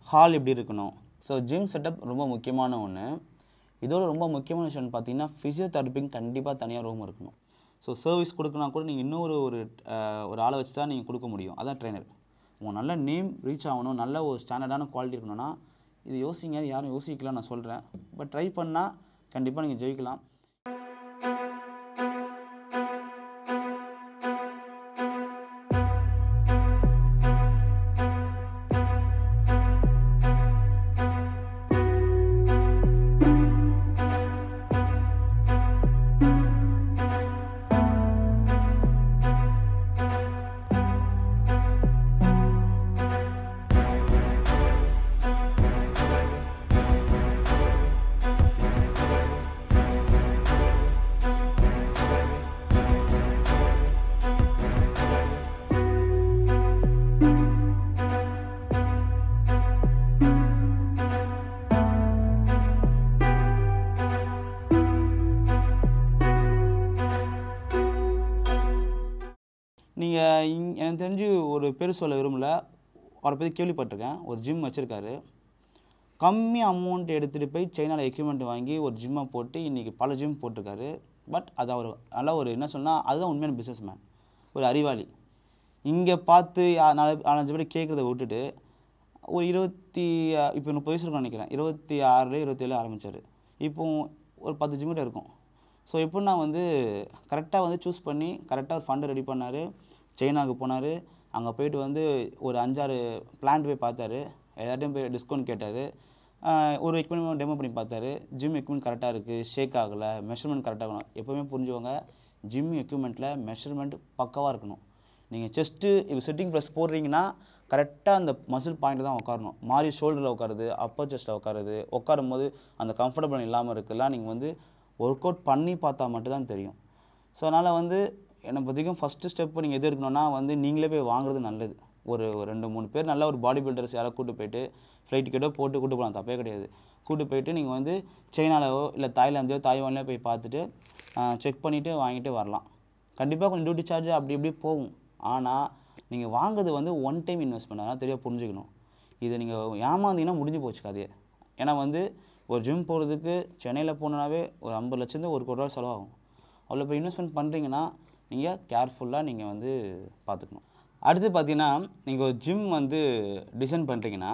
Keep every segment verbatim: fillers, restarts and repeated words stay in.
Hall எப்படி இருக்கணும். So gym setup ரொம்ப முக்கியமான ஒன்று. இதோட ரொம்ப முக்கியமான விஷயம்னு பார்த்தீங்கன்னா ஃபிசியோதெரபிக்கு கண்டிப்பாக தனியாக ரூம் இருக்கணும். ஸோ சர்வீஸ் கொடுக்கனா கூட நீங்கள் இன்னொரு ஒரு ஒரு ஆளை வச்சு தான் நீங்கள் கொடுக்க முடியும். அதான் ட்ரெயினர். உங்கள் நல்ல நேம் ரீச் ஆகணும், நல்ல ஒரு ஸ்டாண்டர்டான குவாலிட்டி இருக்கணும்னா இது யோசிங்க. அது யாரும் யோசிக்கலாம் நான் சொல்கிறேன். பட் ட்ரை பண்ணால் கண்டிப்பாக நீங்கள் ஜெயிக்கலாம். நீங்கள் இங் எனக்கு தெரிஞ்சு ஒரு பேர் சொல்ல விரும்பல, அவரை பற்றி கேள்விப்பட்டிருக்கேன். ஒரு ஜிம் வச்சுருக்காரு. கம்மி அமௌண்ட் எடுத்துகிட்டு போய் சைனாவில் எக்யூப்மெண்ட் வாங்கி ஒரு ஜிம்மை போட்டு இன்றைக்கி பல ஜிம் போட்டிருக்காரு. பட் அது அவர் நல்லா ஒரு என்ன சொன்னால் அதுதான் உண்மையான பிஸ்னஸ் மேன், ஒரு அறிவாளி. இங்கே பார்த்து நாலு நாலஞ்சு பேர் கேட்குறத விட்டுட்டு ஒரு இருபத்தி இப்போ முப்பது வயசு இருக்குன்னு நினைக்கிறேன். இருபத்தி ஆறுல இருபத்தேழு ஆரம்பித்தார். இப்போ ஒரு பத்து ஜிம்மிட்ட இருக்கும். ஸோ எப்படின்னா வந்து கரெக்டாக வந்து சூஸ் பண்ணி கரெக்டாக ஒரு ஃபண்டு ரெடி பண்ணார். சைனாவுக்கு போனார். அங்கே போயிட்டு வந்து ஒரு அஞ்சாறு பிளான்ட் போய் பார்த்தாரு. எல்லாத்தையும் போய் டிஸ்கவுண்ட் கேட்டார். ஒரு எக்யூப்மெண்ட் டெமோ பண்ணி பார்த்தாரு. ஜிம் எக்யூப்மெண்ட் கரெக்டாக இருக்குது, ஷேக் ஆகலை, மெஷர்மெண்ட் கரெக்டாக இருக்கணும். எப்போவுமே புரிஞ்சுவாங்க, ஜிம் எக்யூப்மெண்ட்டில் மெஷர்மெண்ட் பக்காவாக இருக்கணும். நீங்கள் செஸ்ட்டு இப்போ சிட்டிங் ப்ரெஸ் போடுறீங்கன்னா கரெக்டாக அந்த மசில் பாயிண்ட் தான் உட்காரணும். மாறி ஷோல்டரில் உட்காருது, அப்பர் செஸ்ட்டில் உட்காருது. உட்காரும் போது அந்த கம்ஃபர்டபுள் இல்லாமல் இருக்குல்லாம் நீங்கள் வந்து ஒர்க் அவுட் பண்ணி பார்த்தா மட்டும்தான் தெரியும். ஸோ அதனால் வந்து என்னை பற்றிக்கும் ஃபஸ்ட்டு ஸ்டெப்பு நீங்கள் எது இருக்கணும்னா வந்து நீங்களே போய் வாங்குறது நல்லது. ஒரு ரெண்டு மூணு பேர் நல்ல ஒரு பாடி பில்டர்ஸ் யாராவது கூட்டு போயிட்டு ஃப்ளைட் டிக்கெட்டோ போட்டு கூட்டு போகலாம், தப்பே கிடையாது. கூட்டு போயிட்டு நீங்கள் வந்து சைனாலோ இல்லை தாய்லாந்தோ தாய்வான்லேயோ போய் பார்த்துட்டு செக் பண்ணிவிட்டு வாங்கிட்டு வரலாம். கண்டிப்பாக கொஞ்சம் டியூட்டி சார்ஜ் அப்படி இப்படி போகும். ஆனால் நீங்கள் வாங்குறது வந்து ஒன் டைம் இன்வெஸ்ட்மெண்ட், அதனால் தெரியாது புரிஞ்சுக்கணும். இதை நீங்கள் ஏமாந்தீங்கன்னா முடிஞ்சு போச்சு கதையே. ஏன்னா வந்து ஒரு ஜிம் போகிறதுக்கு சென்னையில் போனாவே ஒரு ஐம்பது லட்சத்து ஒரு கோடி ரூபா செலவாகும். அவ்வளோ இப்போ இன்வெஸ்ட்மெண்ட் பண்ணுறீங்கன்னா நீங்கள் கேர்ஃபுல்லாக நீங்கள் வந்து பார்த்துக்கணும். அடுத்து பார்த்தீங்கன்னா நீங்கள் ஒரு ஜிம் வந்து டிசைன் பண்ணுறீங்கன்னா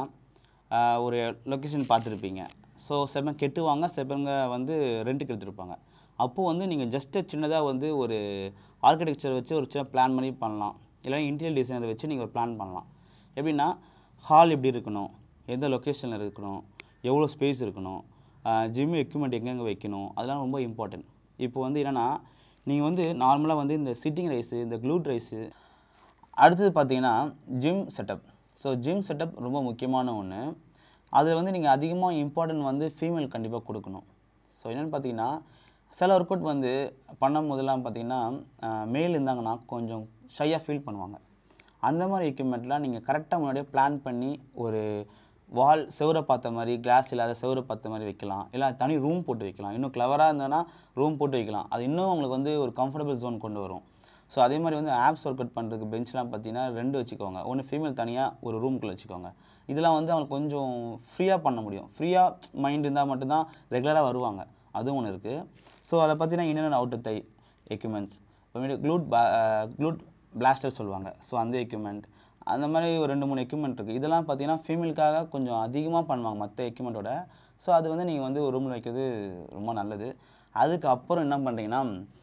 ஒரு லொக்கேஷன் பார்த்துருப்பீங்க. ஸோ சில கெட்டுவாங்க, சிலங்க வந்து ரெண்ட்டுக்கு எடுத்துருப்பாங்க. அப்போது வந்து நீங்கள் ஜஸ்ட்டு சின்னதாக வந்து ஒரு ஆர்கிடெக்சர் வச்சு ஒரு சின்ன பிளான் பண்ணி பண்ணலாம். இல்லைனா இன்டீரியர் டிசைனர் வச்சு நீங்கள் ஒரு பிளான் பண்ணலாம். எப்படின்னா ஹால் எப்படி இருக்கணும், எந்த லொக்கேஷனில் இருக்கணும், எவ்வளோ ஸ்பேஸ் இருக்கணும், ஜிம் எக்யூப்மெண்ட் எங்கெங்கே வைக்கணும், அதெல்லாம் ரொம்ப இம்பார்ட்டன்ட். இப்போ வந்து என்னென்னா நீங்கள் வந்து நார்மலாக வந்து இந்த சிட்டிங் ரைஸு, இந்த க்ளூட் ரைஸு. அடுத்தது பார்த்தீங்கன்னா gym setup. So gym setup ரொம்ப முக்கியமான ஒன்று. அதில் வந்து நீங்கள் அதிகமாக இம்பார்ட்டன்ட் வந்து ஃபீமேல் கண்டிப்பாக கொடுக்கணும். ஸோ என்னென்னு பார்த்தீங்கன்னா சில ஒர்க் அவுட் வந்து பண்ணும் போதெல்லாம் பார்த்தீங்கன்னா மேல் இருந்தாங்கன்னா கொஞ்சம் ஷையாக ஃபீல் பண்ணுவாங்க. அந்த மாதிரி எக்யூப்மெண்ட்லாம் நீங்கள் கரெக்டாக முன்னாடியே பிளான் பண்ணி ஒரு வால் செவரை பார்த்த மாதிரி, கிளாஸ் இல்லாத செவரை பார்த்த மாதிரி வைக்கலாம். இல்லை தனி ரூம் போட்டு வைக்கலாம். இன்னும் கிளவராக இருந்ததுன்னா ரூம் போட்டு வைக்கலாம். அது இன்னும் உங்களுக்கு வந்து ஒரு கம்ஃபர்டபுள் ஜோன் கொண்டு வரும். ஸோ அதே மாதிரி வந்து ஆப்ஸ் ஒர்க் அவுட் பண்ணுறதுக்கு பெஞ்ச்லாம் பார்த்தீங்கன்னா ரெண்டு வச்சுக்கோங்க. ஒன்று ஃபீமேல் தனியாக ஒரு ரூம்குள்ளே வச்சுக்கோங்க. இதெல்லாம் வந்து அவங்களுக்கு கொஞ்சம் ஃப்ரீயாக பண்ண முடியும். ஃப்ரீயாக மைண்ட் இருந்தால் மட்டும்தான் ரெகுலராக வருவாங்க. அதுவும் ஒன்று இருக்குது. ஸோ அதை பார்த்தீங்கன்னா inner and outer thigh equipments, அப்புறமேட்டு க்ளூட் க்ளூட் பிளாஸ்டர் சொல்லுவாங்க. ஸோ அந்த எக்யூப்மெண்ட், அந்த மாதிரி ஒரு ரெண்டு மூணு எக்யூப்மெண்ட் இருக்குது. இதெல்லாம் பார்த்தீங்கன்னா ஃபீமேலுக்காக கொஞ்சம் அதிகமாக பண்ணுவாங்க மற்ற எக்யூப்மெண்ட்டோட. ஸோ அது வந்து நீங்கள் வந்து ஒரு ரூமில் வைக்கிறது ரொம்ப நல்லது. அதுக்கப்புறம் என்ன பண்ணுறீங்கன்னா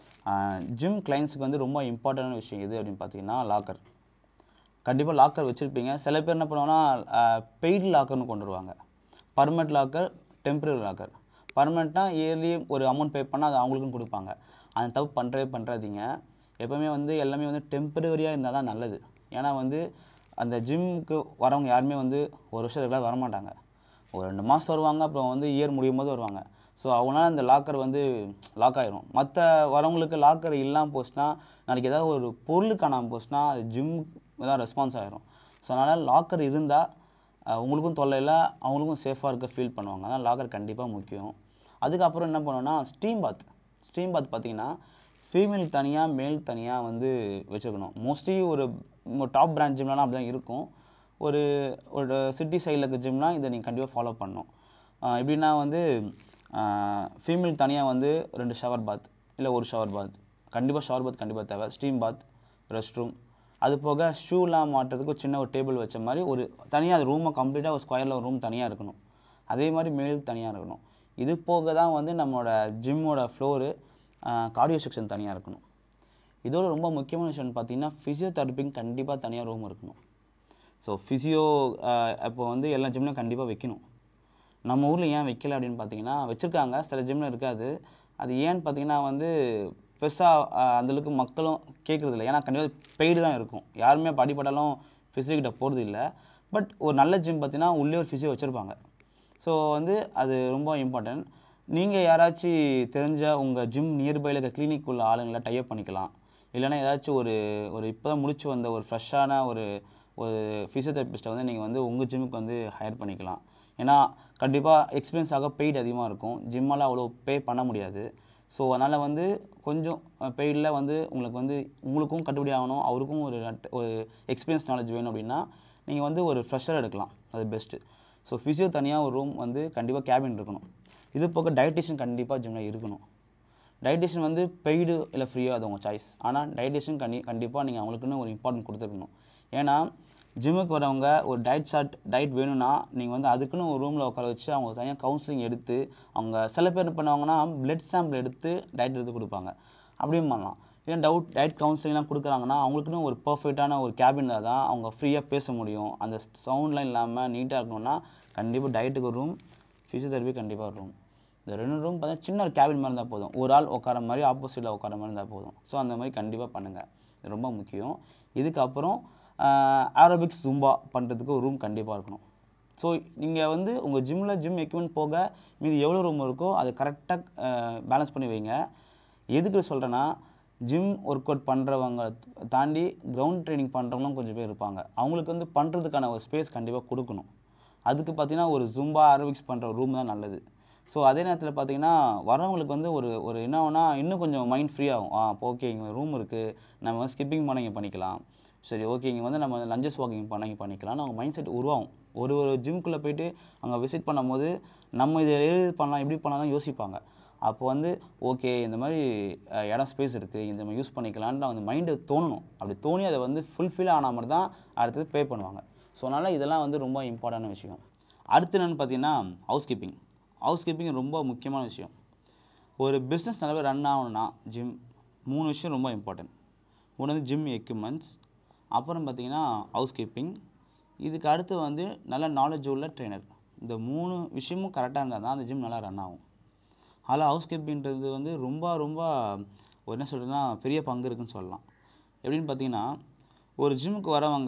ஜிம் கிளைண்ட்ஸுக்கு வந்து ரொம்ப இம்பார்ட்டண்டான விஷயம் எது அப்படின்னு பார்த்தீங்கன்னா லாக்கர். கண்டிப்பாக லாக்கர் வச்சுருப்பீங்க. சில பேர் என்ன பண்ணுவாங்கன்னா பெய்டு லாக்கர்னு கொண்டு வருவாங்க. Permanent locker, temporary locker. பர்மனெண்ட்னா இயர்லி ஒரு அமௌண்ட் பே பண்ணால் அது அவங்களுக்கும் கொடுப்பாங்க. அந்த தப்பு பண்ணுறவே பண்ணுறாதீங்க. எப்போவுமே வந்து எல்லாமே வந்து டெம்பரரியாக இருந்தால் தான் நல்லது. ஏன்னா வந்து அந்த ஜிம்முக்கு வரவங்க யாருமே வந்து ஒரு வருஷம் ரெகுலராக வரமாட்டாங்க. ஒரு ரெண்டு மாதம் வருவாங்க, அப்புறம் வந்து இயர் முடியும் போது வருவாங்க. ஸோ அவங்களால அந்த லாக்கர் வந்து லாக் ஆகிரும். மற்ற வரவங்களுக்கு லாக்கர் இல்லாமல் போச்சுன்னா நாளைக்கு ஏதாவது ஒரு பொருள் காணாமல் போச்சுன்னா அது ஜிம்முக்கு தான் ரெஸ்பான்ஸ் ஆகிரும். ஸோ அதனால் லாக்கர் இருந்தால் உங்களுக்கும் தொல்லை இல்லை, அவங்களுக்கும் சேஃபாக இருக்க ஃபீல் பண்ணுவாங்க. அதனால் லாக்கர் கண்டிப்பாக முக்கியம். அதுக்கப்புறம் என்ன பண்ணுவோன்னா ஸ்டீம் பாத். ஸ்டீம் பாத் பார்த்திங்கன்னா ஃபீமேல் தனியாக மேல் தனியாக வந்து வச்சுருக்கணும். மோஸ்ட்லி ஒரு டாப் பிராண்ட் ஜிம்லாம் அப்படி தான் இருக்கும். ஒரு ஒரு சிட்டி சைடில் இருக்க ஜிம்னா இதை நீங்கள் கண்டிப்பாக ஃபாலோ பண்ணணும். எப்படின்னா வந்து ஃபீமேல் தனியாக வந்து ரெண்டு ஷவர் பாத் இல்லை ஒரு ஷவர் பாத், கண்டிப்பாக ஷவர் பாத் கண்டிப்பாக தேவை, ஸ்டீம் பாத், ரெஸ்ட் ரூம், அது போக ஷூலாம் மாட்டுறதுக்கு ஒரு சின்ன ஒரு டேபிள் வச்ச மாதிரி ஒரு தனியாக அது ரூமை கம்ப்ளீட்டாக ஒரு ஸ்கொயரில் ஒரு ரூம் தனியாக இருக்கணும். அதே மாதிரி மேலுக்கு தனியாக இருக்கணும். இது போக தான் வந்து நம்மளோட ஜிம்மோட ஃப்ளோரு கார்டியோ செக்ஷன் தனியாக இருக்கணும். இதோட ரொம்ப முக்கியமான விஷயம்னு பார்த்தீங்கன்னா ஃபிசியோதெரப்பிக்கு கண்டிப்பாக தனியாக ரூம் இருக்கணும். ஸோ ஃபிசியோ இப்போ வந்து எல்லா ஜிம்லையும் கண்டிப்பாக வைக்கணும். நம்ம ஊரில் ஏன் வைக்கல அப்படின்னு பார்த்தீங்கன்னா, வச்சுருக்காங்க, சில ஜிம்மில் இருக்காது. அது ஏன்னு பார்த்தீங்கன்னா வந்து பெருசாக அந்தளவுக்கு மக்களும் கேட்குறதில்ல. ஏன்னா கண்டிப்பாக பெய்டு தான் இருக்கும். யாருமே அடிப்பட்டாலும் ஃபிசியோக்கிட்ட போகிறது இல்லை. பட் ஒரு நல்ல ஜிம் பார்த்தீங்கன்னா உள்ளே ஒரு ஃபிசியோ வச்சுருப்பாங்க. ஸோ வந்து அது ரொம்ப இம்பார்ட்டன்ட். நீங்கள் யாராச்சும் தெரிஞ்ச உங்கள் ஜிம் நியர்பையில் இருக்க கிளினிக் உள்ள ஆளுங்களை டைப் பண்ணிக்கலாம். இல்லைனா ஏதாச்சும் ஒரு ஒரு இப்போ தான் முடிச்சு வந்த ஒரு ஃப்ரெஷ்ஷான ஒரு ஒரு ஃபிசியோதெரபிஸ்ட்டை வந்து நீங்கள் வந்து உங்கள் ஜிம்முக்கு வந்து ஹையர் பண்ணிக்கலாம். ஏன்னா கண்டிப்பாக எக்ஸ்பீரியன்ஸ் ஆக பெய்டு அதிகமாக இருக்கும். ஜிம்மால் அவ்வளோ பே பண்ண முடியாது. ஸோ அதனால் வந்து கொஞ்சம் பெய்டில் வந்து உங்களுக்கு வந்து உங்களுக்கும் கட்டுப்படி ஆகணும், அவருக்கும் ஒரு ஒரு எக்ஸ்பீரியன்ஸ் நாலேஜ் வேணும் அப்படின்னா நீங்கள் வந்து ஒரு ஃப்ரெஷர் எடுக்கலாம், அது பெஸ்ட்டு. ஸோ ஃபிசியோ தனியாக ஒரு ரூம் வந்து கண்டிப்பாக கேபின் இருக்கணும். இது போக டயட்டிஷியன் கண்டிப்பாக ஜிம்மில் இருக்கணும். டயட்டிஷியன் வந்து பெய்டு இல்லை ஃப்ரீயோ அது உங்கள் சாய்ஸ். ஆனால் டயட்டிஷியன் கண்டி கண்டிப்பாக நீங்கள் அவங்களுக்குன்னு ஒரு இம்பார்ட்டன்ட் கொடுத்துருக்கணும். ஏன்னா ஜிம்முக்கு வரவங்க ஒரு டயட் சார்ட் டயட் வேணும்னா நீங்கள் வந்து அதுக்குன்னு ஒரு ரூமில் உட்கார வச்சு அவங்க தனியாக கவுன்சிலிங் எடுத்து, அவங்க சில பேர் என்ன பண்ணுவாங்கன்னா பிளட் சாம்பிள் எடுத்து டயட் எடுத்து கொடுப்பாங்க, அப்படியும் பண்ணலாம். ஏன்னா டவுட் டயட் கவுன்சிலிங்லாம் கொடுக்குறாங்கன்னா அவங்களுக்குன்னு ஒரு பர்ஃபெக்டான ஒரு கேபினில் தான் அவங்க ஃப்ரீயாக பேச முடியும். அந்த சவுண்ட்லாம் இல்லாமல் நீட்டாக இருக்கணும்னா கண்டிப்பாக டயட்டுக்கு ஒரு ரூம், ஃபிசியோதெரபி கண்டிப்பாக ஒரு ரூம். இந்த ரெண்டு ரூம் பார்த்தீங்கன்னா சின்ன ஒரு கேபின் மாதிரி இருந்தால் போதும், ஒரு ஆள் உட்கார மாதிரி ஆப்போசிட்டில் உட்கார மாதிரி இருந்தால் போதும். ஸோ அந்த மாதிரி கண்டிப்பாக பண்ணுங்கள், இது ரொம்ப முக்கியம். இதுக்கப்புறம் ஏரோபிக்ஸ் ஜும்பா பண்ணுறதுக்கு ஒரு ரூம் கண்டிப்பாக இருக்கணும். ஸோ நீங்கள் வந்து உங்கள் ஜிம்மில் ஜிம் எக்யூப்மெண்ட் போக மீது எவ்வளோ ரூம் இருக்கோ அதை கரெக்டாக பேலன்ஸ் பண்ணி வைங்க. எதுக்கு சொல்கிறேன்னா, ஜிம் ஒர்க் அவுட் பண்ணுறவங்க தாண்டி கிரவுண்ட் ட்ரைனிங் பண்ணுறவங்களும் கொஞ்சம் பேர் இருப்பாங்க. அவங்களுக்கு வந்து பண்ணுறதுக்கான ஒரு ஸ்பேஸ் கண்டிப்பாக கொடுக்கணும். அதுக்கு பார்த்தீங்கன்னா ஒரு ஜும்பா ஏரோபிக்ஸ் பண்ணுற ரூம் தான் நல்லது. ஸோ அதே நேரத்தில் பார்த்தீங்கன்னா வரவங்களுக்கு வந்து ஒரு ஒரு என்னன்னா இன்னும் கொஞ்சம் மைண்ட் ஃப்ரீ ஆகும். ஆ ஓகே இங்கே ரூம் இருக்குது, நம்ம வந்து ஸ்கிப்பிங் பண்ண இங்கே பண்ணிக்கலாம், சரி ஓகே இங்கே வந்து நம்ம லஞ்சஸ் வாக்கிங் பண்ண இங்கே பண்ணிக்கலாம், அவங்க மைண்ட் செட் உருவாகும். ஒரு ஒரு ஜிம்குள்ளே போய்ட்டு அங்கே விசிட் பண்ணும்போது நம்ம இதை எது பண்ணலாம் எப்படி பண்ணலாம் தான் யோசிப்பாங்க. அப்போ வந்து ஓகே இந்த மாதிரி இடம் ஸ்பேஸ் இருக்குது, இந்த மாதிரி யூஸ் பண்ணிக்கலான்ட்டு அந்த மைண்டு தோணணும். அப்படி தோணி அதை வந்து ஃபுல்ஃபில் ஆன மாதிரி தான் அடுத்தது பே பண்ணுவாங்க. ஸோ அதனால் இதெல்லாம் வந்து ரொம்ப இம்பார்ட்டன்டான விஷயம். அடுத்து என்னென்னு பார்த்தீங்கன்னா ஹவுஸ் கீப்பிங். ஹவுஸ் கீப்பிங் ரொம்ப முக்கியமான விஷயம். ஒரு பிஸ்னஸ் நல்லாவே ரன் ஆகணும்னா ஜிம் மூணு விஷயம் ரொம்ப இம்பார்ட்டன்ட். ஒன்று வந்து ஜிம் எக்யூப்மெண்ட்ஸ், அப்புறம் பார்த்தீங்கன்னா ஹவுஸ் கீப்பிங், இதுக்கு அடுத்து வந்து நல்ல நாலேஜ் உள்ள ட்ரெயினர். இந்த மூணு விஷயமும் கரெக்டாக இருந்தால் தான் அந்த ஜிம் நல்லா ரன் ஆகும். அதில் ஹவுஸ் கீப்பிங்கிறது வந்து ரொம்ப ரொம்ப ஒரு என்ன சொல்கிறதுனா பெரிய பங்கு இருக்குதுன்னு சொல்லலாம். எப்படின்னு பார்த்தீங்கன்னா ஒரு ஜிம்முக்கு வரவங்க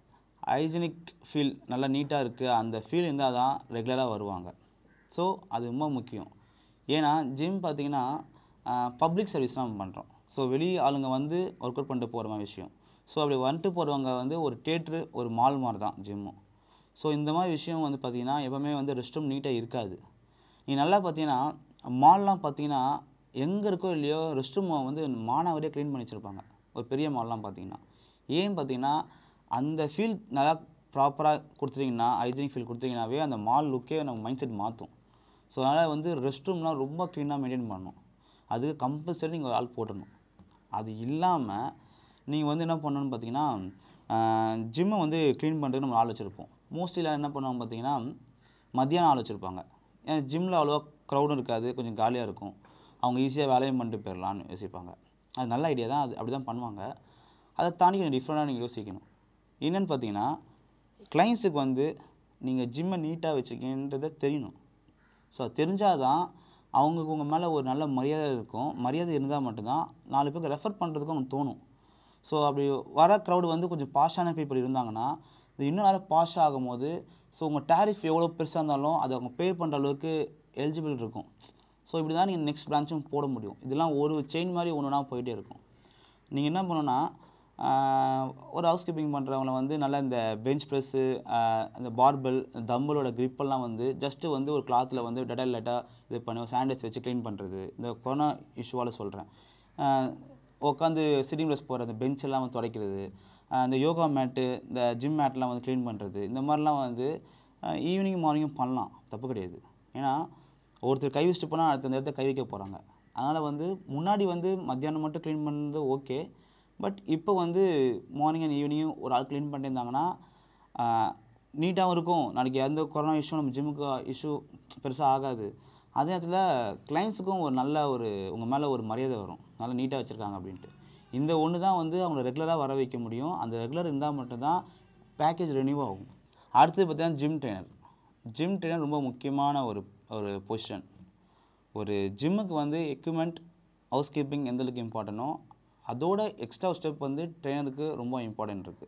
ஹைஜீனிக் ஃபீல் நல்லா நீட்டாக இருக்குது அந்த ஃபீல் இருந்தால் தான் ரெகுலராக வருவாங்க. ஸோ அது ரொம்ப முக்கியம். ஏன்னா ஜிம் பார்த்திங்கன்னா பப்ளிக் சர்வீஸ் நம்ம பண்ணுறோம். ஸோ வெளி ஆளுங்க வந்து ஒர்க் அவுட் பண்ணிட்டு போகிற மாதிரி விஷயம். ஸோ அப்படி வந்துட்டு போகிறவங்க வந்து ஒரு தேட்ரு ஒரு மால் மாதிரி தான் ஜிம்மும். ஸோ இந்த மாதிரி விஷயம் வந்து பார்த்திங்கன்னா எப்போவுமே வந்து ரெஸ்ட் ரூம் நீட்டாக இருக்காது. நீ நல்லா பார்த்தீங்கன்னா மால்லாம் பார்த்தீங்கன்னா எங்கே இருக்கோ இல்லையோ ரெஸ்ட் ரூமை வந்து மானாவரியாக க்ளீன் பண்ணி வச்சுருப்பாங்க ஒரு பெரிய மால்லாம் பார்த்தீங்கன்னா. ஏன்னு பார்த்தீங்கன்னா அந்த ஃபீல் நல்லா ப்ராப்பராக கொடுத்துட்டிங்கன்னா ஹைஜீனிக் ஃபீல் கொடுத்தீங்கன்னாவே அந்த மால் லுக்கே நம்ம மைண்ட் செட் மாற்றும். ஸோ அதனால் வந்து ரெஸ்ட் ரூம்லாம் ரொம்ப க்ளீனாக மெயின்டைன் பண்ணணும். அதுக்கு கம்பல்சரி நீங்கள் ஒரு ஆள் போடணும். அது இல்லாமல் நீங்கள் வந்து என்ன பண்ணணும்னு பார்த்தீங்கன்னா ஜிம்மை வந்து க்ளீன் பண்ணுறதுக்கு நம்ம ஆள் வச்சுருப்போம். மோஸ்ட்லி என்ன பண்ணுவாங்க பார்த்தீங்கன்னா மத்தியானம் ஆள் வச்சுருப்பாங்க. ஏன்னா ஜிம்மில் அவ்வளோவா க்ரௌடும் இருக்காது, கொஞ்சம் காலியாக இருக்கும், அவங்க ஈஸியாக வேலையும் பண்ணிட்டு போயிடலான்னு யோசிப்பாங்க. அது நல்ல ஐடியா தான், அது அப்படி தான் பண்ணுவாங்க. அதை தாண்டி கொஞ்சம் டிஃப்ரெண்ட்டாக நீங்கள் யோசிக்கணும். என்னென்னு பார்த்தீங்கன்னா கிளைண்ட்ஸுக்கு வந்து நீங்கள் ஜிம்மை நீட்டாக வச்சுக்கின்றதை தெரியணும். ஸோ அது தெரிஞ்சால் தான் அவங்களுக்கு உங்கள் மேலே ஒரு நல்ல மரியாதை இருக்கும். மரியாதை இருந்தால் மட்டும்தான் நாலு பேருக்கு ரெஃபர் பண்ணுறதுக்கும் அவங்களுக்கு தோணும். ஸோ அப்படி வர க்ரௌடு வந்து கொஞ்சம் பாஷான பீப்புள் இருந்தாங்கன்னா இது இன்னும் நல்லா பாஷ் ஆகும்போது ஸோ உங்கள் டேரிஃப் எவ்வளோ பெருசாக இருந்தாலும் அது அவங்க பே பண்ணுற அளவுக்கு எலிஜிபிள் இருக்கும். ஸோ இப்படி தான் நீங்கள் நெக்ஸ்ட் பிரான்ச்சும் போட முடியும். இதெல்லாம் ஒரு செயின் மாதிரி ஒன்று ஒன்றா போயிட்டே இருக்கும். நீங்கள் என்ன பண்ணணுன்னா ஒரு ஹவுஸ் கீப்பிங் பண்ணுறவங்கள வந்து நல்லா இந்த பெஞ்ச் ப்ரெஸ்ஸு அந்த பார்பெல் தம்பலோட க்ரிப்பெல்லாம் வந்து ஜஸ்ட்டு வந்து ஒரு கிளாத்தில் வந்து டெட்டால் லைட்டாக இது பண்ணி சானிடைஸ் வச்சு க்ளீன் பண்ணுறது. இந்த கொரோனா இஷ்யூவால் சொல்கிறேன். உட்காந்து சிட்டிங் ப்ரெஸ் போகிற அந்த பெஞ்செல்லாம் வந்து துடைக்கிறது, இந்த யோகா மேட்டு இந்த ஜிம் மேட்லாம் வந்து க்ளீன் பண்ணுறது இந்த மாதிரிலாம் வந்து ஈவினிங் மார்னிங்கும் பண்ணலாம், தப்பு கிடையாது. ஏன்னா ஒருத்தர் கை வச்சுட்டு போனால் அடுத்த நேரத்தை கை வைக்க போகிறாங்க. அதனால் வந்து முன்னாடி வந்து மத்தியானம் மட்டும் க்ளீன் பண்ணுறது ஓகே. பட் இப்போ வந்து மார்னிங் அண்ட் ஈவினிங்கும் ஒரு ஆள் க்ளீன் பண்ணிட்டு இருந்தாங்கன்னா நீட்டாகவும் இருக்கும். நாளைக்கு எந்த கொரோனா இஷ்யூ நம்ம ஜிம்முக்கு இஷ்யூ பெருசாக ஆகாது. அதே நேரத்தில் கிளைண்ட்ஸுக்கும் ஒரு நல்ல ஒரு உங்கள் மேலே ஒரு மரியாதை வரும், நல்லா நீட்டாக வச்சுருக்காங்க அப்படின்ட்டு. இந்த ஒன்று தான் வந்து அவங்கள ரெகுலராக வர வைக்க முடியும். அந்த ரெகுலர் இருந்தால் மட்டும்தான் பேக்கேஜ் ரெனியூவ் ஆகும். அடுத்தது பார்த்தீங்கன்னா ஜிம் ட்ரெயினர். ஜிம் ட்ரெயினர் ரொம்ப முக்கியமான ஒரு ஒரு பொசிஷன். ஒரு ஜிம்முக்கு வந்து எக்யூப்மெண்ட், ஹவுஸ் கீப்பிங் எந்த அளவுக்கு இம்பார்ட்டனோ அதோட எக்ஸ்ட்ரா ஸ்டெப் வந்து ட்ரெயினருக்கு ரொம்ப இம்பார்ட்டன்ட் இருக்குது.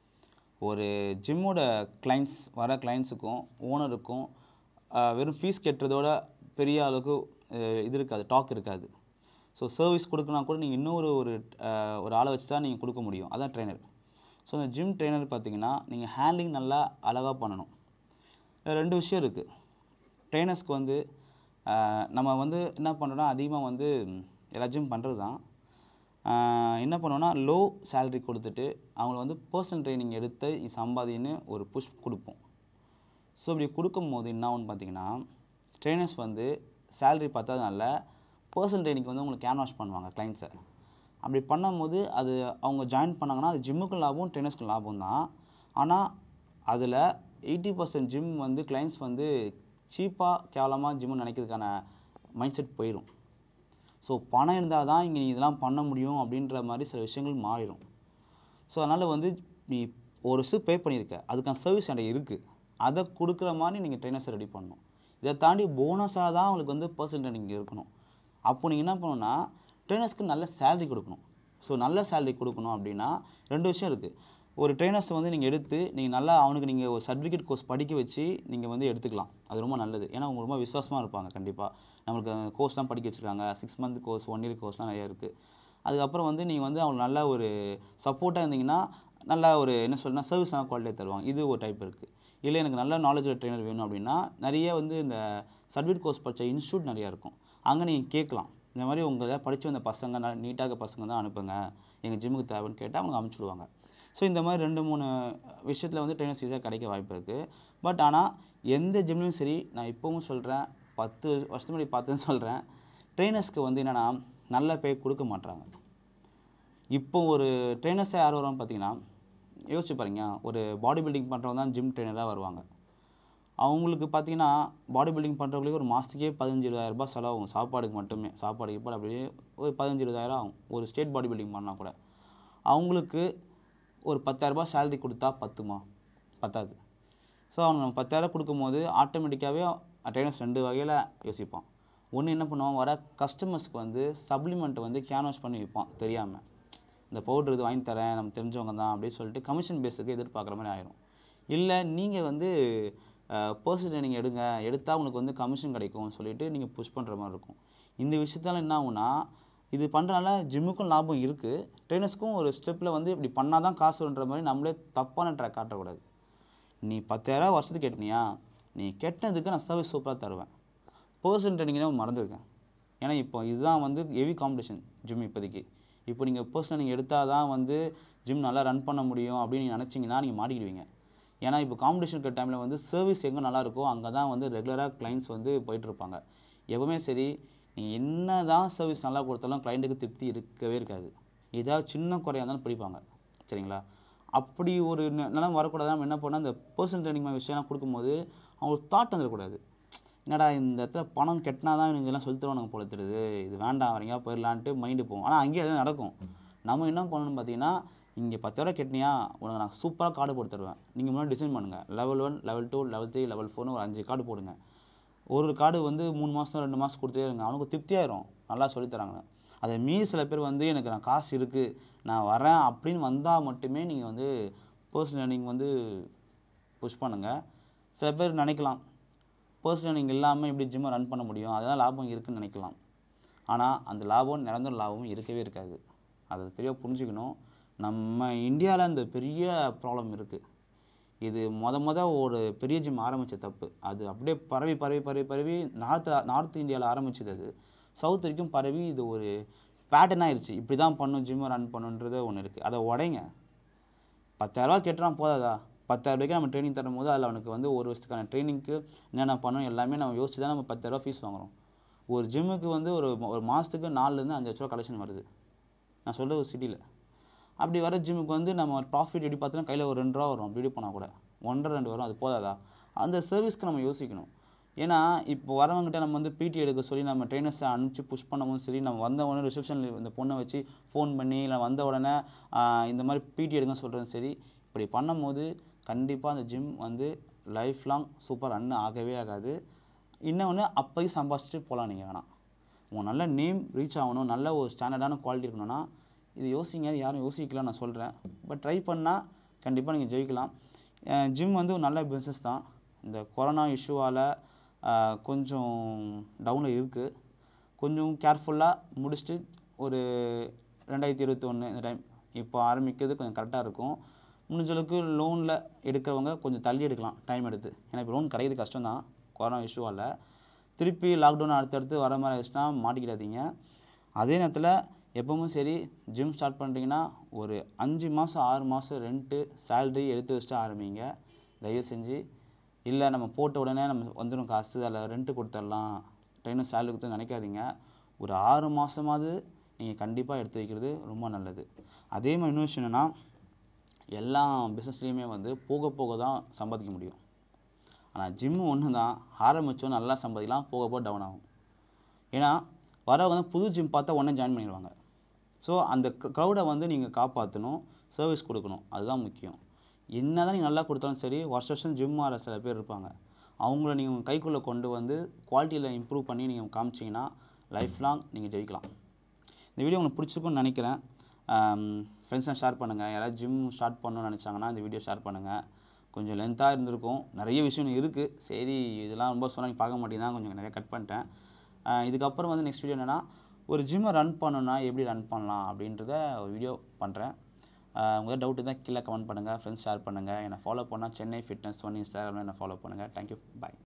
ஒரு ஜிம்மோட கிளைண்ட்ஸ் வர கிளைண்ட்ஸுக்கும் ஓனருக்கும் வெறும் ஃபீஸ் கட்டுறதோட பெரிய அளவுக்கு இது இருக்காது, டாக் இருக்காது. ஸோ சர்வீஸ் கொடுக்கணும்னா கூட நீங்கள் இன்னொரு ஒரு ஒரு ஆளை வச்சு தான் நீங்கள் கொடுக்க முடியும். அதான் ட்ரெயினர். ஸோ இந்த ஜிம் ட்ரெயினர் பார்த்தீங்கன்னா நீங்கள் ஹேண்ட்லிங் நல்லா அழகாக பண்ணணும். ரெண்டு விஷயம் இருக்குது. ட்ரெயினர்ஸ்க்கு வந்து நம்ம வந்து என்ன பண்ணுறோன்னா அதிகமாக வந்து எல்லா ஜிம் பண்ணுறது தான். என்ன பண்ணுவோன்னா லோ சேலரி கொடுத்துட்டு அவங்கள வந்து பர்சனல் ட்ரைனிங் எடுத்து சம்பாதின்னு ஒரு புஷ் கொடுப்போம். ஸோ இப்படி கொடுக்கும்போது என்ன ஆகுன்னு பார்த்தீங்கன்னா ட்ரெயினர்ஸ் வந்து சேலரி பத்தாதனால பர்சனல் ட்ரைனிங் வந்து உங்களுக்கு கேன் வாஷ் பண்ணுவாங்க கிளைண்ட்ஸை. அப்படி பண்ணும்போது அது அவங்க ஜாயின் பண்ணாங்கன்னா அது ஜிம்முக்கும் லாபம், ட்ரெயினர்ஸ்க்கும் லாபம் தான். ஆனால் அதில் எயிட்டி பர்சன்ட் ஜிம் வந்து கிளைண்ட்ஸ் வந்து சீப்பாக கேவலமாக ஜிம்முன்னு நினைக்கிறதுக்கான மைண்ட் செட் போயிடும். ஸோ பணம் இருந்தால் தான் இங்கே நீ இதெல்லாம் பண்ண முடியும் அப்படின்ற மாதிரி சில விஷயங்கள் மாறிடும். ஸோ அதனால் வந்து நீ ஒரு விஷயம் பே பண்ணியிருக்க, அதுக்கான சர்வீஸ் என்கிட்ட இருக்குது, அதை கொடுக்குற மாதிரி நீங்கள் ட்ரெயினர்ஸை ரெடி பண்ணணும். இதை தாண்டி போனஸாக தான் உங்களுக்கு வந்து பர்சனல் ட்ரைனிங் இருக்கணும். அப்போ நீங்கள் என்ன பண்ணணும்னா ட்ரெயினர்ஸ்க்கு நல்ல சேலரி கொடுக்கணும். ஸோ நல்ல சேலரி கொடுக்கணும் அப்படின்னா ரெண்டு விஷயம் இருக்குது. ஒரு ட்ரெயினர்ஸை வந்து நீங்கள் எடுத்து நீங்கள் நல்லா அவனுக்கு நீங்கள் ஒரு சர்டிஃபிகேட் கோர்ஸ் படிக்க வச்சு நீங்கள் வந்து எடுத்துக்கலாம். அது ரொம்ப நல்லது. ஏன்னா அவங்க ரொம்ப விசுவாசமாக இருப்பாங்க. கண்டிப்பாக நம்மளுக்கு கோர்ஸ்லாம் படிக்க வச்சுருக்காங்க. Six month course, one year கோர்ஸ்லாம் நிறையா இருக்குது. அதுக்கப்புறம் வந்து நீங்கள் வந்து அவங்க நல்ல ஒரு சப்போர்ட்டாக இருந்தீங்கன்னா நல்லா ஒரு என்ன சொல்லுன்னா சர்வீஸான குவாலிட்டியாக தருவாங்க. இது ஒரு டைப் இருக்குது. இல்லை எனக்கு நல்ல நாலேஜ் ட்ரெயினர் வேணும் அப்படின்னா நிறைய வந்து இந்த சர்டிஃபிகேட் கோர்ஸ் படித்த இன்ஸ்டியூட் நிறையா இருக்கும். அங்கே நீங்கள் கேட்கலாம், இந்த மாதிரி உங்களை படித்து வந்த பசங்க நல்ல நீட்டாக பசங்க தான் அனுப்புங்க, எங்கள் ஜிம்முக்கு தேவைன்னு கேட்டால் அவங்க அனுப்பிச்சுடுவாங்க. ஸோ இந்த மாதிரி ரெண்டு மூணு விஷயத்தில் வந்து ட்ரெயினர்ஸ் ஈஸியாக கிடைக்க வாய்ப்பு இருக்குது. பட் ஆனால் எந்த ஜிம்லையும் சரி, நான் இப்போவும் சொல்கிறேன், பத்து வருஷத்துக்கு முன்னாடி பார்த்துன்னு சொல்கிறேன், ட்ரெயினர்ஸ்க்கு வந்து என்னென்னா நல்ல பே கொடுக்க மாட்டாங்க. இப்போ ஒரு ட்ரெயினர்ஸை யார் வருவாங்க பார்த்தீங்கன்னா யோசிச்சு பாருங்க, ஒரு பாடி பில்டிங் பண்ணுறவங்க தான் ஜிம் ட்ரெயினராக வருவாங்க. அவங்களுக்கு பார்த்தீங்கன்னா பாடி பில்டிங் பண்ணுறவங்களுக்கு ஒரு மாதத்துக்கே பதினஞ்சு இருபதாயிரரூபா செலவாகும் சாப்பாடுக்கு மட்டுமே. சாப்பாடு இப்போ அப்படியே ஒரு பதினஞ்சு இருபதாயிரம் ஆகும். ஒரு ஸ்டேட் பாடி பில்டிங் பண்ணால் கூட அவங்களுக்கு ஒரு பத்தாயிரரூபா சேலரி கொடுத்தா பத்துமா? பத்தாது. ஸோ அவங்க நம்ம பத்தாயிரம் கொடுக்கும்போது ஆட்டோமேட்டிக்காகவே ட்ரெயினர்ஸ் ரெண்டு வகையில் யோசிப்பான். ஒன்று என்ன பண்ணுவான், வர கஸ்டமர்ஸ்க்கு வந்து சப்ளிமெண்ட்டை வந்து கேன் வாஷ் பண்ணி விற்பான் தெரியாமல். இந்த பவுட்ரு இது வாங்கி தரேன், நம்ம தெரிஞ்சவங்க தான் அப்படின்னு சொல்லிட்டு கமிஷன் பேஸுக்கு எதிர்பார்க்குற மாதிரி ஆயிரும். இல்லை நீங்கள் வந்து பர்சனல் ட்ரைனிங் எடுங்க, எடுத்தால் உங்களுக்கு வந்து கமிஷன் கிடைக்கும்னு சொல்லிட்டு நீங்கள் புஷ் பண்ணுற மாதிரி இருக்கும். இந்த விஷயத்தால் என்ன ஆகுனா இது பண்ணுறனால ஜிம்முக்கும் லாபம் இருக்குது, ட்ரெயினர்ஸ்க்கும் ஒரு ஸ்டெப்பில் வந்து இப்படி பண்ணால் தான் காசுன்ற மாதிரி நம்மளே தப்பான ட்ராக் காட்டக்கூடாது. நீ பத்தாயிரம் வருஷத்துக்கு கேட்டினியா, நீ கெட்டினதுக்கு நான் சர்வீஸ் சூப்பராக தருவேன். பர்சனல் ட்ரைனிங் தான் மறந்துருக்கேன். ஏன்னா இப்போ இதுதான் வந்து ஹெவி காம்படிஷன் ஜிம் இப்போதைக்கு. இப்போ நீங்கள் பர்சனல் நீங்கள் எடுத்தால் தான் வந்து ஜிம் நல்லா ரன் பண்ண முடியும் அப்படின்னு நீங்கள் நினச்சிங்கன்னா நீங்கள் மாட்டிக்கிடுவீங்க. ஏன்னா இப்போ காம்படிஷன் இருக்கிற டைமில் வந்து சர்வீஸ் எங்கே நல்லாயிருக்கோ அங்கே தான் வந்து ரெகுலராக கிளைண்ட்ஸ் வந்து போயிட்டுருப்பாங்க. எப்போவுமே சரி, நீங்கள் என்ன தான் சர்வீஸ் நல்லா கொடுத்தாலும் கிளைண்ட்டுக்கு திருப்தி இருக்கவே இருக்காது. ஏதாவது சின்ன குறையாக இருந்தாலும் பிடிப்பாங்க. சரிங்களா? அப்படி ஒரு நிலம் வரக்கூடாது. நம்ம என்ன பண்ணால் இந்த பர்சனல் ட்ரைனிங் விஷயம்லாம் கொடுக்கும்போது அவங்களுக்கு தாட் வந்துடக்கூடாது. என்னடா இந்த இடத்துல பணம் கெட்டினா தான் இவங்க எல்லாம் சொல்லி தருவானுங்க போல தெரியுது, இது வேண்டாம் வரீங்க போயிடலான்ட்டு மைண்டு போகும். ஆனால் அங்கேயே அது நடக்கும். நம்ம என்ன பண்ணணும்னு பார்த்தீங்கன்னா, இங்கே பத்தாயிரம் கெட்டினியா உனக்கு நான் சூப்பராக கார்டு போட்டு தருவேன், நீங்கள் முன்னாடி டிசைன் பண்ணுங்கள், level one level two level three level ஃபோர்னு ஒரு அஞ்சு கார்டு போடுங்க. ஒரு கார்டு வந்து மூணு மாதம் ரெண்டு மாதம் கொடுத்தே இருங்க, அவனுக்கு திருப்தியாயிரும், நல்லா சொல்லித்தராங்க. அதை மீறி சில பேர் வந்து எனக்கு நான் காசு இருக்குது நான் வரேன் அப்படின்னு வந்தால் மட்டுமே நீங்கள் வந்து பர்சனல் ட்ரைனிங் வந்து புஷ் பண்ணுங்கள். சில பேர் நினைக்கலாம் பர்சனல் ட்ரைனிங் இல்லாமல் இப்படி ஜிம்மை ரன் பண்ண முடியும், அதெல்லாம் லாபம் இருக்குதுன்னு நினைக்கலாம். ஆனால் அந்த லாபம் நிரந்தர லாபமும் இருக்கவே இருக்காது. அதை தெளிவாக புரிஞ்சுக்கணும். நம்ம இந்தியாவில் இந்த பெரிய ப்ராப்ளம் இருக்குது. இது மொத மொதல் ஒரு பெரிய ஜிம் ஆரம்பித்த தப்பு. அது அப்படியே பரவி பரவி பரவி பரவி நார்த் நார்த் இந்தியாவில் ஆரம்பிச்சது. அது சவுத் வரைக்கும் பரவி இது ஒரு பேட்டர்ன் ஆயிடுச்சு. இப்படி தான் பண்ணும் ஜிம்மை ரன் பண்ணுன்றது ஒன்று இருக்குது. அதை உடைங்க. பத்தாயிரரூவா கேட்டுறான் போதாதா? பத்தாயிரம் ரூபாய்க்கு நம்ம ட்ரைனிங் தரும்போது அதில் அவனுக்கு வந்து ஒரு வருஷத்துக்கான ட்ரைனிங்க்கு என்னென்ன பண்ணணும் எல்லாமே நம்ம யோசிச்சு தான் நம்ம பத்தாயிரரூவா ஃபீஸ் வாங்குறோம். ஒரு ஜிம்முக்கு வந்து ஒரு ஒரு மாதத்துக்கு நாலுலேருந்து அஞ்சு லட்ச ரூபா கலெக்ஷன் வருது. நான் சொல்கிறது ஒரு சிட்டியில். அப்படி வர ஜிம்முக்கு வந்து நம்ம ப்ராஃபிட் எப்படி பார்த்தோன்னா கையில் ஒரு ரெண்டு ரூபா வரும். அப்படி இப்படி போனால் கூட ஒன்றரை ரெண்டு வரும். அது போதாதா? அந்த சர்வீஸ்க்கு நம்ம யோசிக்கணும். ஏன்னா இப்போ வரவங்ககிட்ட நம்ம வந்து பிடி எடுக்க சொல்லி நம்ம ட்ரைனர்ஸை அனுப்பிச்சு புஷ் பண்ணும்போது சரி, நம்ம வந்த உடனே ரிசப்ஷனில் இந்த பொண்ணை வச்சு ஃபோன் பண்ணி இல்லை வந்த உடனே இந்த மாதிரி பிடி எடுங்க சொல்கிறதும் சரி, இப்படி பண்ணும்போது கண்டிப்பாக அந்த ஜிம் வந்து லைஃப் லாங் சூப்பர் ரன் ஆகவே ஆகாது. இன்னொன்று அப்போயும் சம்பாதிச்சுட்டு போகலாம். நீங்கள் வேணாம், உங்கள் நல்ல நேம் ரீச் ஆகணும், நல்ல ஒரு ஸ்டாண்டர்டான குவாலிட்டி இருக்கணும்னா இது யோசிங்க. அது யாரும் யோசிக்கலாம் நான் சொல்கிறேன். பட் ட்ரை பண்ணால் கண்டிப்பாக நீங்கள் ஜெயிக்கலாம். ஜிம் வந்து ஒரு நல்ல பிஸ்னஸ் தான். இந்த கொரோனா இஷ்யூவால் கொஞ்சம் டவுனில் இருக்குது. கொஞ்சம் கேர்ஃபுல்லாக முடிச்சுட்டு ஒரு ரெண்டாயிரத்தி இருபத்தி ஒன்று இந்த டைம் இப்போ ஆரம்பிக்கிறது கொஞ்சம் கரெக்டாக இருக்கும். முடிஞ்சளவுக்கு லோனில் எடுக்கிறவங்க கொஞ்சம் தள்ளி எடுக்கலாம் டைம் எடுத்து. ஏன்னா இப்போ லோன் கிடைக்கிறது கஷ்டம் தான் கொரோனா இஷ்யூவால். திருப்பி லாக்டவுன் அடுத்தடுத்து வர மாதிரி ஆயிடுச்சுன்னா மாட்டிக்கிடாதீங்க. அதே நேரத்தில் எப்பவும் சரி ஜிம் ஸ்டார்ட் பண்ணுறீங்கன்னா ஒரு அஞ்சு மாதம் ஆறு மாதம் ரெண்ட்டு சேலரி எடுத்து வச்சுட்டு ஆரம்பிங்க தயவு செஞ்சு. இல்லை நம்ம போட்ட உடனே நம்ம வந்துடும் காசு அதில் ரெண்ட்டு கொடுத்துடலாம் ட்ரெயினும் சேலரி கொடுத்து நினைக்காதீங்க. ஒரு ஆறு மாதமாவது நீங்கள் கண்டிப்பாக எடுத்து வைக்கிறது ரொம்ப நல்லது. அதே மாதிரி இன்னொரு விஷயம் என்னென்னா, எல்லா பிஸ்னஸ்லேயுமே வந்து போக போக தான் சம்பாதிக்க முடியும். ஆனால் ஜிம்மு ஒன்று தான் ஆரம்பித்தோம் நல்லா சம்பாதிக்கலாம், போக போக டவுன் ஆகும். ஏன்னா வரவங்க வந்து புது ஜிம் பார்த்தா உடனே ஜாயின் பண்ணிடுவாங்க. ஸோ அந்த க்ரௌடை வந்து நீங்கள் காப்பாற்றணும், சர்வீஸ் கொடுக்கணும், அதுதான் முக்கியம். என்ன தான் நீங்கள் நல்லா கொடுத்தாலும் சரி, வருஷ வருஷம் ஜிம் ஆகிற சில பேர் இருப்பாங்க. அவங்கள நீங்கள் உங்கள் கைக்குள்ளே கொண்டு வந்து குவாலிட்டியில் இம்ப்ரூவ் பண்ணி நீங்கள் காமிச்சிங்கன்னா லைஃப் லாங் நீங்கள் ஜெயிக்கலாம். இந்த வீடியோ உங்களுக்கு பிடிச்சிருக்குன்னு நினைக்கிறேன். ஃப்ரெண்ட்ஸ்லாம் ஷேர் பண்ணுங்கள். யாராவது ஜிம் ஸ்டார்ட் பண்ணணும்னு நினச்சாங்கன்னா இந்த வீடியோ ஷேர் பண்ணுங்கள். கொஞ்சம் லென்த்தாக இருந்திருக்கும், நிறைய விஷயம் இருக்குது. சரி இதெல்லாம் ரொம்ப சொன்னால் நீங்கள் பார்க்க மாட்டீங்கன்னா கொஞ்சம் நிறைய கட் பண்ணிட்டேன். இதுக்கப்புறம் வந்து நெக்ஸ்ட் வீடியோ என்னென்னா, ஒரு ஜிம்மை ரன் பண்ணணுன்னா எப்படி ரன் பண்ணலாம் அப்படின்றத ஒரு வீடியோ பண்ணுறேன். உங்கள் டவுட்டு தான் கீழே கமெண்ட் பண்ணுங்கள், ஃப்ரெண்ட்ஸ் ஷேர் பண்ணுங்கள். என்னை ஃபாலோ பண்ணால் சென்னை ஃபிட்னஸ் ஒன் இன்ஸ்டாகிராமில் என்னை ஃபாலோ பண்ணுங்கள். தேங்க்யூ, பாய்.